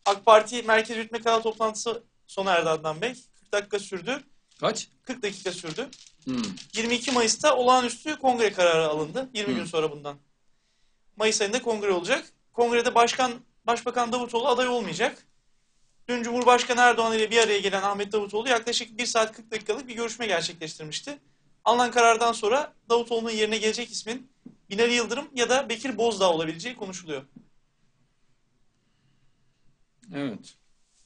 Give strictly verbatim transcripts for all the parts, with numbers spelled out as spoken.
AK Parti Merkez Yürütme Kurulu toplantısı sona erdi Adnan Bey. kırk dakika sürdü. Kaç? kırk dakika sürdü. Hmm. yirmi iki Mayıs'ta olağanüstü kongre kararı alındı. yirmi Hmm. gün sonra bundan. Mayıs ayında kongre olacak. Kongrede Başkan Başbakan Davutoğlu aday olmayacak. Dün Cumhurbaşkanı Erdoğan ile bir araya gelen Ahmet Davutoğlu yaklaşık bir saat kırk dakikalık bir görüşme gerçekleştirmişti. Alınan karardan sonra Davutoğlu'nun yerine gelecek ismin Binali Yıldırım ya da Bekir Bozdağ olabileceği konuşuluyor. Evet.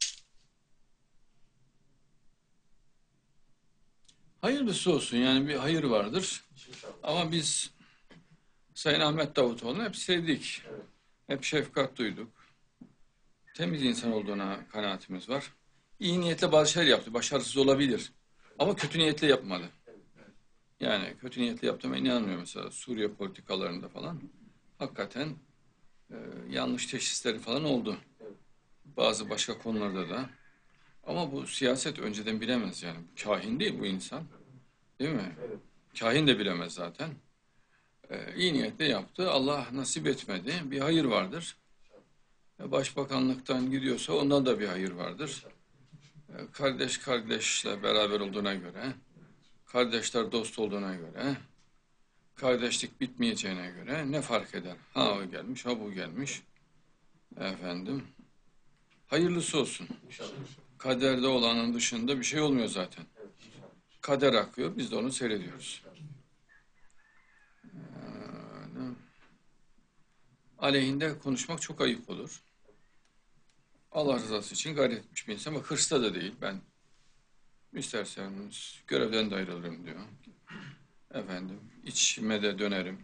Hayırlısı olsun, yani bir hayır vardır. Ama biz Sayın Ahmet Davutoğlu'nu hep sevdik. Hep şefkat duyduk. Temiz insan olduğuna kanaatimiz var. İyi niyetle bazı şeyler yaptı. Başarısız olabilir. Ama kötü niyetle yapmadı. Yani kötü niyetle yaptığıma inanmıyorum. Mesela Suriye politikalarında falan hakikaten e, yanlış teşhisleri falan oldu. Bazı başka konularda da. Ama bu siyaset önceden bilemez yani. Kahin değil bu insan. Değil mi? Kahin de bilemez zaten. Ee, iyi niyetle yaptı. Allah nasip etmedi. Bir hayır vardır. Başbakanlıktan gidiyorsa ondan da bir hayır vardır. Ee, kardeş kardeşle beraber olduğuna göre, kardeşler dost olduğuna göre, kardeşlik bitmeyeceğine göre ne fark eder? Ha o gelmiş, ha bu gelmiş. Efendim. Hayırlısı olsun. Kaderde olanın dışında bir şey olmuyor zaten. Kader akıyor, biz de onu seyrediyoruz. Yani, aleyhinde konuşmak çok ayıp olur. Allah rızası için gayret etmiş bir insan ama hırsla da değil. Ben isterseniz görevden de ayrılırım diyor. Efendim içime de dönerim.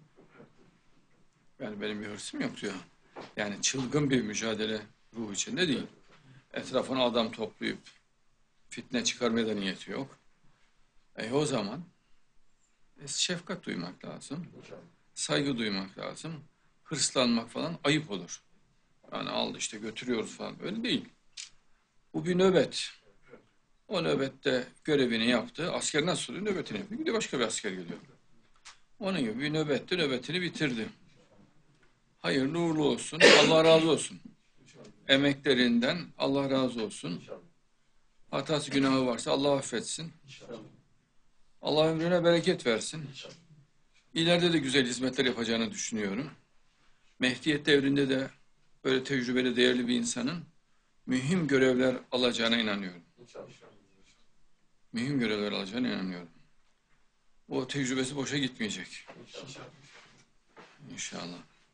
Yani benim bir hırsım yok diyor. Yani çılgın bir mücadele ruhu içinde değil. Etrafına adam toplayıp fitne çıkarmaya da niyeti yok. E o zaman e, şefkat duymak lazım. Saygı duymak lazım. Hırslanmak falan ayıp olur. Yani aldı işte götürüyoruz falan. Öyle değil. Bu bir nöbet. O nöbette görevini yaptı. Asker nasıl oluyor? Nöbetini yapıyor. Gidiyor başka bir asker geliyor. Onun gibi bir nöbette nöbetini bitirdi. Hayırlı uğurlu olsun. Allah razı olsun. Emeklerinden Allah razı olsun. Hatası günahı varsa Allah affetsin. Allah ömrüne bereket versin. İleride de güzel hizmetler yapacağını düşünüyorum. Mehdiyet devrinde de böyle tecrübeli, değerli bir insanın mühim görevler alacağına inanıyorum. Mühim görevler alacağına inanıyorum. O tecrübesi boşa gitmeyecek. İnşallah.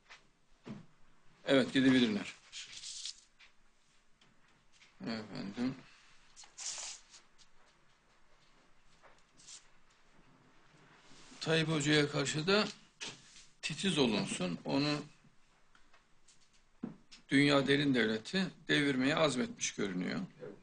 Evet, gidebilirler. Efendim. Tayyip Hoca'ya karşı da titiz olunsun. Onu dünya derin devleti devirmeye azmetmiş görünüyor.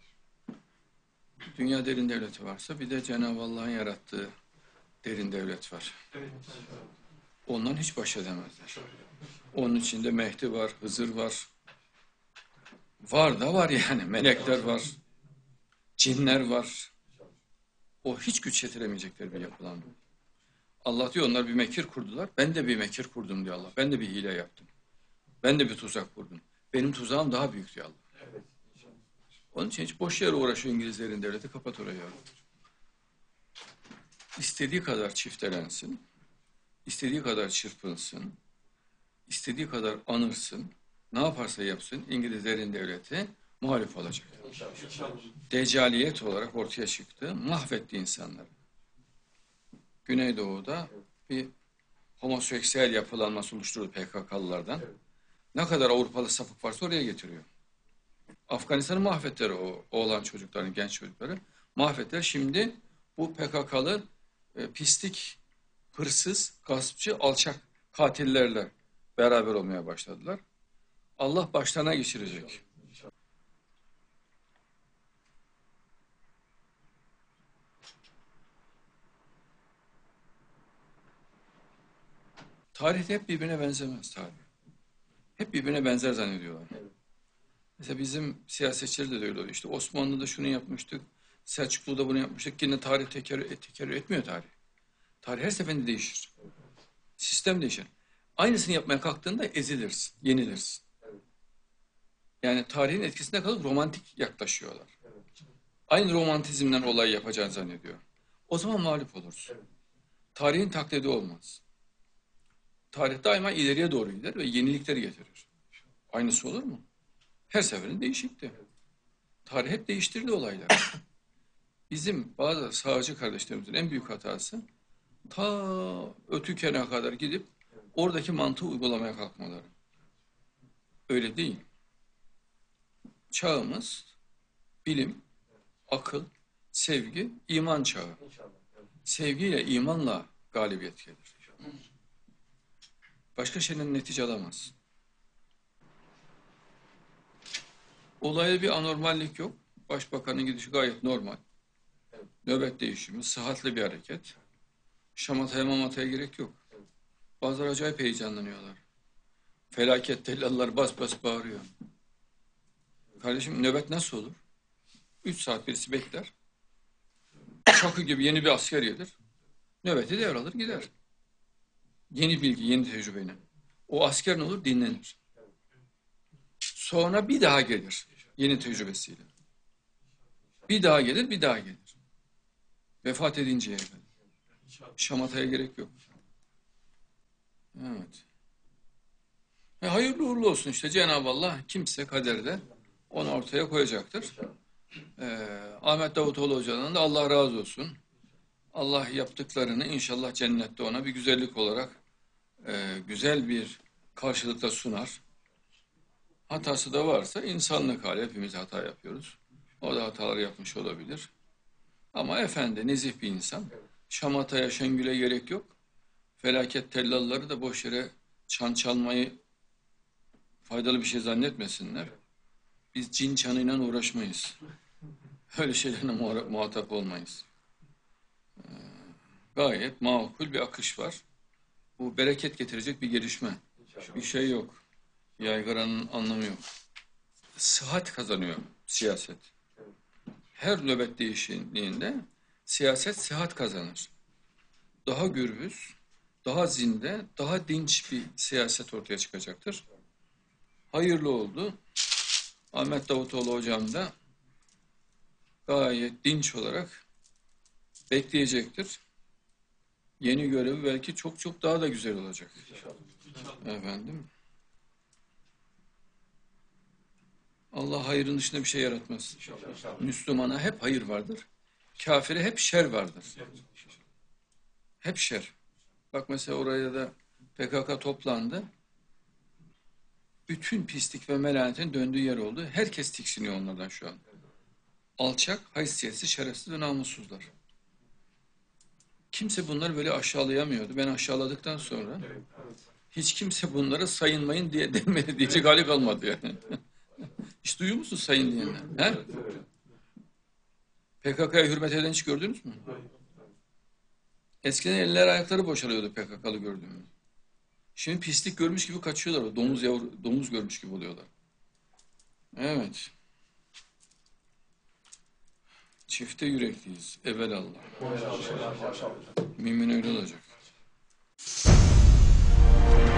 Dünya derin devleti varsa bir de Cenab-ı Allah'ın yarattığı derin devlet var. Ondan hiç baş edemezler. Onun içinde Mehdi var, Hızır var. Var da var yani. Melekler var. Cinler var. O hiç güç yetiremeyecekleri bir yapılan. Allah diyor onlar bir mekir kurdular. Ben de bir mekir kurdum diyor Allah. Ben de bir hile yaptım. Ben de bir tuzak kurdum. Benim tuzağım daha büyük diyor Allah. Onun için hiç boş yere uğraşıyor İngilizlerin devleti. Kapat orayı. İstediği kadar çiftelensin. İstediği kadar çırpınsın. İstediği kadar anırsın. Ne yaparsa yapsın İngilizlerin devleti muhalif olacak. Deccaliyet olarak ortaya çıktı. Mahvetti insanları. Güneydoğu'da bir homoseksüel yapılanması oluşturdu P K K'lılardan. Ne kadar Avrupalı sapık varsa oraya getiriyor. Afganistan'ı mahvettiler o oğlan çocukların, genç çocukları. Mahvettiler. Şimdi bu P K K'lı e, pislik, hırsız, gaspçı, alçak katillerle beraber olmaya başladılar. Allah başlarına geçirecek. Tarih hep birbirine benzemez tarih. Hep birbirine benzer zannediyorlar. Mesela bizim siyasetçiler de öyle oluyor. İşte Osmanlı'da şunu yapmıştık, Selçuklu'da bunu yapmıştık. Yine tarih tekerrür, tekerrür etmiyor tarih. Tarih her seferinde değişir. Sistem değişir. Aynısını yapmaya kalktığında ezilirsin, yenilirsin. Yani tarihin etkisinde kalıp romantik yaklaşıyorlar. Aynı romantizmden olay yapacağını zannediyor. O zaman mağlup olursun. Tarihin taklidi olmaz. Tarih daima ileriye doğru gider ve yenilikleri getirir. Aynısı olur mu? Her seferinde değişikti. Tarih hep değiştirdi olaylar. Bizim bazı sağcı kardeşlerimizin en büyük hatası ta Ötüken'e kadar gidip oradaki mantığı uygulamaya kalkmaları. Öyle değil. Çağımız bilim, akıl, sevgi, iman çağı. Sevgiyle, imanla galibiyet gelir. Başka şeyden netice alamaz. Olayda bir anormallik yok. Başbakanın gidişi gayet normal. Nöbet değişimi, sıhhatli bir hareket. Şamataya mamataya gerek yok. Bazıları acayip heyecanlanıyorlar. Felaket tellallar bas bas bağırıyor. Kardeşim nöbet nasıl olur? Üç saat birisi bekler. Çakı gibi yeni bir asker gelir. Nöbeti devralır gider. Yeni bilgi, yeni tecrübeyle. O asker ne olur? Dinlenir. Sonra bir daha gelir. Yeni tecrübesiyle. Bir daha gelir, bir daha gelir. Vefat edinceye kadar. Şamataya gerek yok. Evet. E, hayırlı uğurlu olsun işte. Cenab-ı Allah kimse kaderde onu ortaya koyacaktır. Ee, Ahmet Davutoğlu Hoca'dan da Allah razı olsun. Allah yaptıklarını inşallah cennette ona bir güzellik olarak e, güzel bir karşılıkla sunar. Hatası da varsa insanlık hali, hepimiz hata yapıyoruz. O da hatalar yapmış olabilir. Ama efendi, nezih bir insan. Şamataya, şengüle gerek yok. Felaket tellalları da boş yere çan çalmayı faydalı bir şey zannetmesinler. Biz cin çanıyla uğraşmayız. Öyle şeylerle muhatap olmayız. Ee, gayet makul bir akış var. Bu bereket getirecek bir gelişme. Bir şey yok. Yaygaranın anlamı yok. Sıhhat kazanıyor siyaset. Her nöbet değişikliğinde siyaset sıhhat kazanır. Daha gürbüz, daha zinde, daha dinç bir siyaset ortaya çıkacaktır. Hayırlı oldu. Ahmet Davutoğlu hocam da gayet dinç olarak bekleyecektir. Yeni görevi belki çok çok daha da güzel olacak. Efendim. Allah hayırın dışında bir şey yaratmaz. Müslümana hep hayır vardır. Kafire hep şer vardır. Hep şer. Bak mesela oraya da P K K toplandı. Bütün pislik ve melanetin döndüğü yer oldu. Herkes tiksiniyor onlardan şu an. Alçak, haysiyetsiz, şerefsiz ve namussuzlar. Kimse bunları böyle aşağılayamıyordu. Ben aşağıladıktan sonra hiç kimse bunlara sayınmayın diye demedi diyecek hali kalmadı yani. Hiç duyuyor musun sayın diyenler? He? P K K'ya hürmet eden hiç gördünüz mü? Eskiden eller ayakları boşalıyordu P K K'lı gördüğümüz. Şimdi pislik görmüş gibi kaçıyorlar. Domuz yavru, domuz görmüş gibi oluyorlar. Evet. Çifte yürekliyiz. Evelallah. Mümin öyle olacak.